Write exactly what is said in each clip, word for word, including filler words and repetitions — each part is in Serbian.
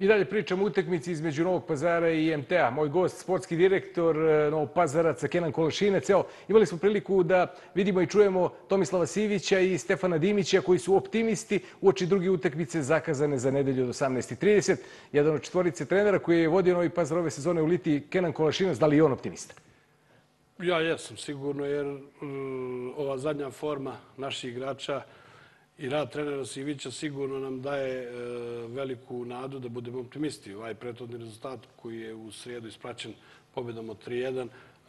I dalje pričamo o utakmici između Novog Pazara i I M T A. Moj gost, sportski direktor Novog Pazaraca, Kenan Kolašinac. Evo, imali smo priliku da vidimo i čujemo Tomislava Sivića i Stefana Dimića, koji su optimisti uoči druge utakmice zakazane za nedelju od osamnaest i trideset. Jedan od četvorice trenera koji je vodio Novi Pazar ove sezone u Litiji, Kenan Kolašinac, da li je on optimista? Ja jesam sigurno, jer ova zadnja forma naših igrača i rad trenera Sivića sigurno nam daje veliku nadu da budemo optimisti. Ovaj prethodni rezultat koji je u srijedu ispraćen pobjedom od tri jedan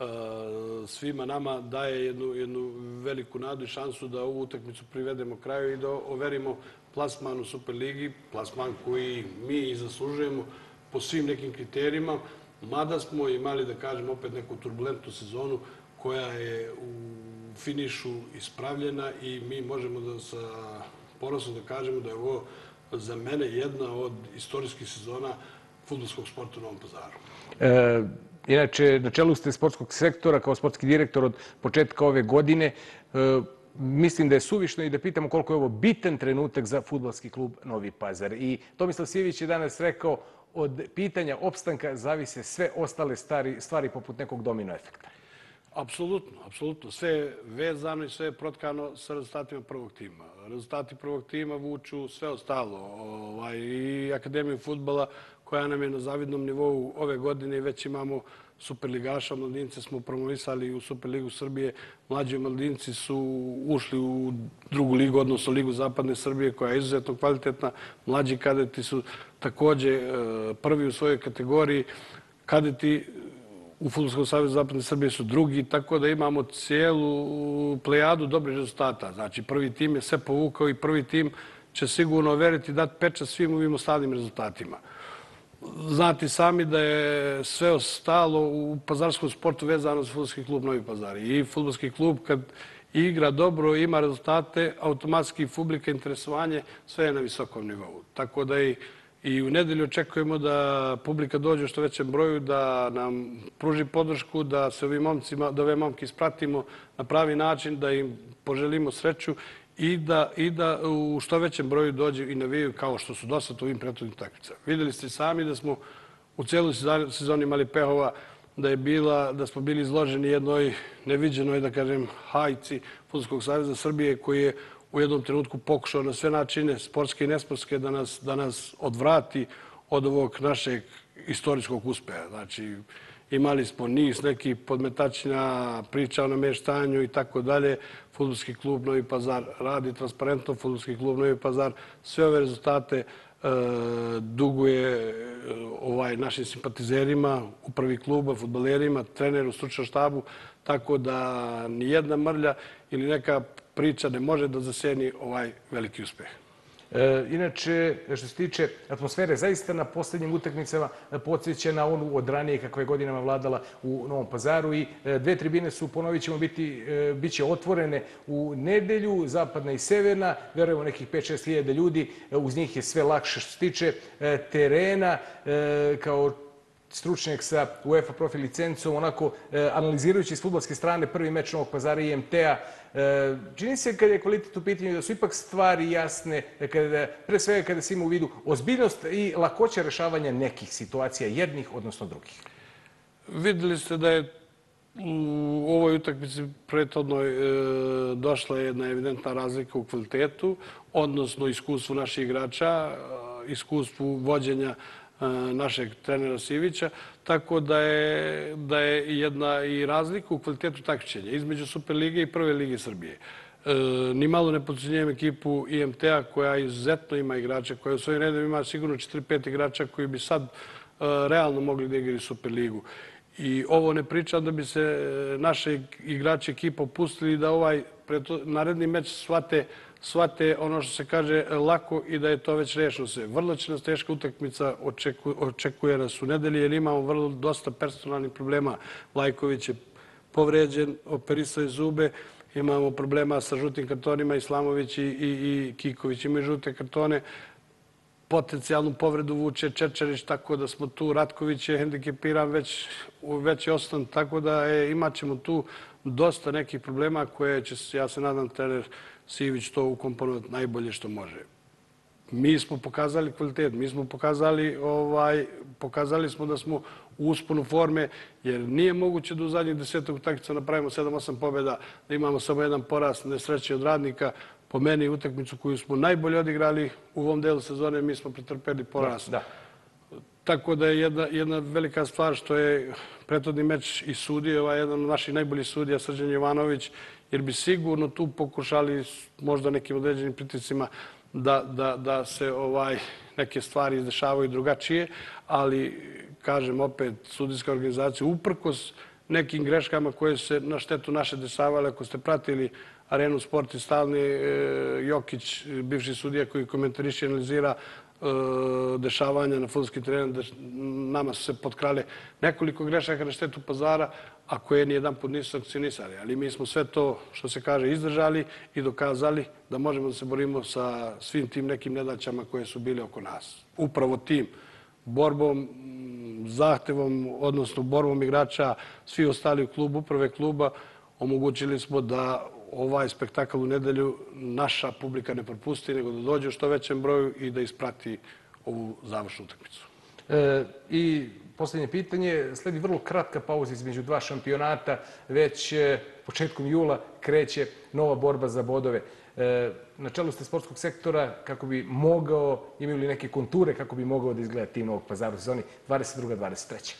svima nama daje jednu, jednu veliku nadu i šansu da ovu utakmicu privedemo kraju i da overimo plasman u Superligi, plasman koji mi i zaslužujemo po svim nekim kriterijima, mada smo imali, da kažem, opet neku turbulentnu sezonu koja je u finišu ispravljena i mi možemo da sa ponosom da kažemo da je ovo za mene jedna od istorijskih sezona fudbalskog sporta u Novom Pazaru. E, inače, na čelu ste sportskog sektora kao sportski direktor od početka ove godine. E, mislim da je suvišno i da pitamo koliko je ovo bitan trenutak za fudbalski klub Novi Pazar. I Tomislav Sivić je danas rekao od pitanja opstanka zavise sve ostale stvari, stvari poput nekog domino efekta. Apsolutno, apsolutno. Sve je vezano i sve je protkano sa rezultatima prvog tima. Rezultati prvog tima vuču sve ostalo. Ovaj, i Akademiju fudbala koja nam je na zavidnom nivou ove godine i već imamo superligaša. Mladince smo promovisali u Superligu Srbije. Mlađi mladinci su ušli u drugu ligu, odnosno Ligu Zapadne Srbije koja je izuzetno kvalitetna. Mlađi kadeti su također prvi u svojoj kategoriji. Kadeti u Fudbalskom savezu Zapadne Srbije su drugi, tako da imamo cijelu plejadu dobrih rezultata. Znači, prvi tim je sve povukao i prvi tim će sigurno veriti i dati pečat svim ovim ostalim rezultatima. Znate sami da je sve ostalo u pazarskom sportu vezano za fudbalski klub Novi Pazar. I fudbalski klub kad igra dobro, ima rezultate, automatski publika, interesovanje, sve je na visokom nivou. Tako da i I u nedelju očekujemo da publika dođe u što većem broju, da nam pruži podršku, da se ovim momcima, da ove momke ispratimo na pravi način, da im poželimo sreću i da, i da u što većem broju dođe i navijaju kao što su dosad u ovim prethodnim utakmicama. Vidjeli ste sami da smo u cijeloj sezoni imali pehova, da je bila, da smo bili izloženi jednoj neviđenoj, da kažem, hajci Fudbalskog saveza Srbije koji je u jednom trenutku pokušao na sve načine, sportske i nesportske, da nas, da nas odvrati od ovog našeg istorijskog uspeha. Znači, imali smo niz nekih podmetačina, priča o namještanju i tako dalje. Fudbalski klub Novi Pazar radi transparentno, Fudbalski klub Novi Pazar sve ove rezultate e, duguje ovaj, našim simpatizerima, upravi kluba, fudbalerima, treneru, stručnom štabu, tako da nijedna mrlja ili neka priča ne može da zaseni ovaj veliki uspeh. E, inače, što se tiče atmosfere, zaista na posljednjim utakmicama podsjeća na onu od ranije kakva je godinama vladala u Novom Pazaru i dve tribine su, ponovit ćemo, biti, bit će otvorene u nedelju, zapadna i severna, verujemo nekih pet šest hiljada ljudi, uz njih je sve lakše. Što se tiče terena, kao stručnjak sa UEFA profi licencom, onako analizirajući s fudbalske strane prvi meč Novog Pazara i I M T A, čini se kada je kvalitet u pitanju da su ipak stvari jasne, kada, pre svega kada se ima u vidu ozbiljnost i lakoća rešavanja nekih situacija, jednih odnosno drugih. Vidjeli ste da je u ovoj utakmici prethodnoj e, došla jedna evidentna razlika u kvalitetu, odnosno iskustvu naših igrača, iskustvu vođenja našeg trenera Sivića, tako da je, da je jedna i razlika u kvalitetu takmičenja između Superlige i Prve lige Srbije. E, ni malo ne podcjenjujem ekipu I M T A koja izuzetno ima igrača, koja u svojim redovima ima sigurno četiri pet igrača koji bi sad e, realno mogli da igraju Superligu. I ovo ne pričam da bi se naše igrače ekipa opustili da ovaj preto, naredni meč shvate shvate ono što se kaže lako i da je to već rešeno sve. Vrlo će nas teška utakmica očekuje, očekuje nas u nedelji jer imamo vrlo dosta personalnih problema. Lajković je povređen, operisao je zube, imamo problema sa žutim kartonima, Islamović i, i, i Kiković imaju žute kartone, potencijalnu povredu vuče Čečerić, tako da smo tu, Ratković je hendikepiran već, već je ostan, tako da je, imat ćemo tu dosta nekih problema koje će, ja se nadam, trener Sivić to ukomponovati najbolje što može. mi smo pokazali kvalitet, mi smo pokazali, ovaj, pokazali smo da smo u usponu forme, jer nije moguće da u zadnjih desetog utakmica napravimo sedam osam pobjeda, da imamo samo jedan poraz nesreće od Radnika. Po meni utakmicu koju smo najbolje odigrali u ovom delu sezone, mi smo pretrpeli poraz. Da. Tako da je jedna, jedna velika stvar što je prethodni meč i sudije, ovaj jedan od naših najboljih sudija, Srđan Jovanović, jer bi sigurno tu pokušali možda nekim određenim pritiscima da, da, da se ovaj neke stvari izdešavaju drugačije, ali kažem opet, sudijska organizacija uprkos nekim greškama koje se na štetu naše dešavale, ako ste pratili Arenu Sport i Stalni Jokić, bivši sudija koji komentariše i analizira dešavanja na fudbalskim terenima, nama su se potkrale nekoliko grešaka na štetu Pazara, a koje nijedan put nisu sankcionisali. Ali mi smo sve to, što se kaže, izdržali i dokazali da možemo da se borimo sa svim tim nekim nedaćama koje su bile oko nas. Upravo tim borbom, zahtevom, odnosno borbom igrača, svi ostali u klubu, uprave kluba, omogućili smo da ovaj spektakl u nedelju naša publika ne propusti, nego da dođe u što većem broju i da isprati ovu završnu utakmicu. E, I posljednje pitanje, sledi vrlo kratka pauza između dva šampionata, već početkom jula kreće nova borba za bodove. E, na čelu ste sportskog sektora, kako bi mogao, imaju li neke konture, kako bi mogao da izgleda tim Novog Pazara u sezoni dvadeset druga dvadeset treća.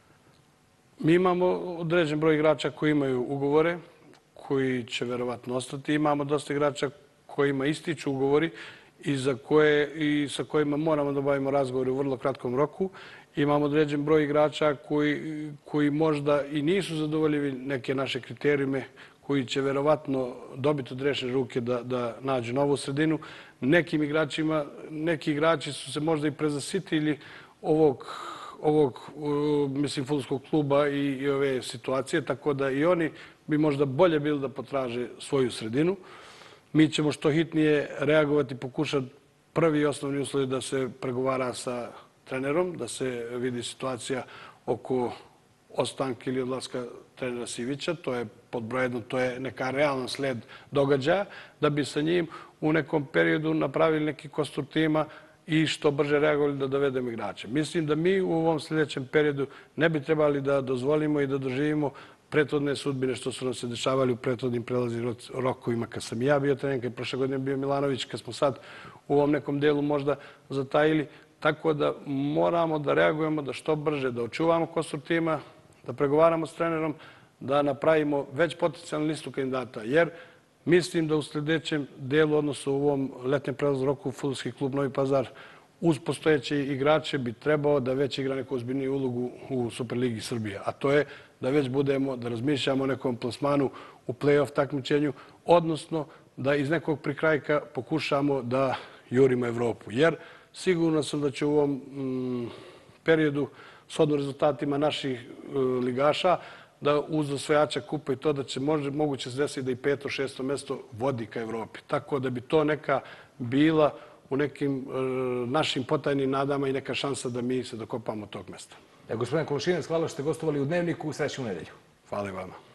Mi imamo određen broj igrača koji imaju ugovore, koji će verovatno ostati. Imamo dosta igrača kojima ističu ugovori i, za koje, i sa kojima moramo da bavimo razgovore u vrlo kratkom roku. Imamo određen broj igrača koji, koji možda i nisu zadovoljivi neke naše kriterijume, koji će verovatno dobiti od rešene ruke da, da nađu novu sredinu. Nekim igračima, neki igrači su se možda i prezasitili ovog ovog, mislim, fudbalskog kluba i, i ove situacije, tako da i oni bi možda bolje bili da potraže svoju sredinu. Mi ćemo što hitnije reagovati, pokušati prvi i osnovni uslov da se pregovara sa trenerom, da se vidi situacija oko ostanka ili odlaska trenera Sivića. To je pod broj jedno, to je neka realan sled događaja, da bi sa njim u nekom periodu napravili neki kostur tima i što brže reagovali da dovedemo igrače. Mislim da mi u ovom sljedećem periodu ne bi trebali da dozvolimo i da doživimo prethodne sudbine što su nam se dešavali u prethodnim prelaznim rokovima kad sam ja bio trener, kad je prošle godine bio Milanović, kad smo sad u ovom nekom delu možda zatajili. Tako da moramo da reagujemo, da što brže, da očuvamo kostur tima, da pregovaramo s trenerom, da napravimo već potencijalnu listu kandidata. Jer mislim da u sljedećem delu, odnosno u ovom letnjem prelaznom roku, fudbalski klub Novi Pazar uz postojeće igrače bi trebao da već igra neku ozbiljniju ulogu u Superligi Srbije. A to je da već budemo, da razmišljamo o nekom plasmanu u play-off takmičenju, odnosno da iz nekog prikrajka pokušamo da jurimo Evropu. Jer sigurno sam da će u ovom mm, periodu, shodno rezultatima naših e, ligaša, da uz osvajača kupa i to da će može, moguće se desiti da i peto, šesto mesto vodi ka Evropi. Tako da bi to neka bila u nekim e, našim potajnim nadama i neka šansa da mi se dokopamo tog mesta. Ja, gospodine Kolušinac, hvala što ste gostovali u Dnevniku. Srećnu nedelju. Hvala i vama.